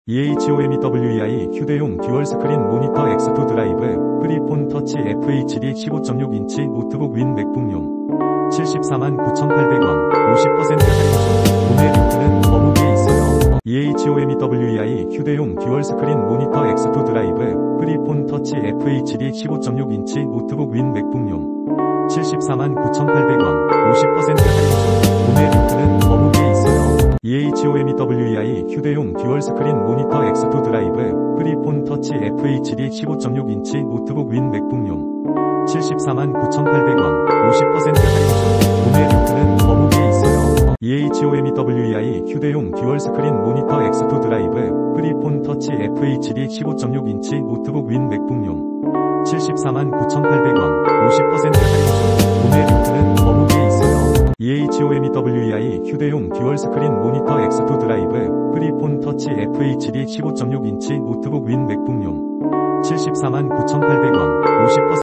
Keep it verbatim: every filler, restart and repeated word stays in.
이에이치오엠이더블유이아이 휴대용 듀얼 스크린 모니터 엑스 투 드라이브 프리폰 터치 에프에이치디 십오 점 육 인치 노트북 윈 맥북용 칠십사만 구천팔백 원 오십 퍼센트 할인 중 구매 링크는 더보기에 있어요. 이에이치오엠이더블유이아이 휴대용 듀얼 스크린 모니터 엑스 투 드라이브 프리폰 터치 에프에이치디 십오 점 육 인치 노트북 윈 맥북용 칠십사만 구천팔백 원 오십 퍼센트 할인 중 구매 링크는 더보기에 있어요. 이에이치오엠이더블유이아이 휴대용 듀얼 스크린 모니터 엑스 투 드라이브 프리폰 터치 에프에이치디 십오 점 육 인치 노트북 윈 맥북용 칠십사만 구천팔백 원 오십 퍼센트 할인 중 구매 링크는 더보기에 있어요. 이에이치오엠이더블유이아이 휴대용 듀얼 스크린 모니터 엑스 투 드라이브 프리폰 터치 에프에이치디 십오 점 육 인치 노트북 윈 맥북용 칠십사만 구천팔백 원 오십 퍼센트 할인 중 구매 링크는 더보기에 있어요. 이에이치오엠이더블유이아이 휴대용 듀얼 스크린 모니터 엑스 투 드라이브 프리폰 터치 에프에이치디 십오 점 육 인치 노트북 윈 맥북용 칠십사만 구천팔백 원 오십 퍼센트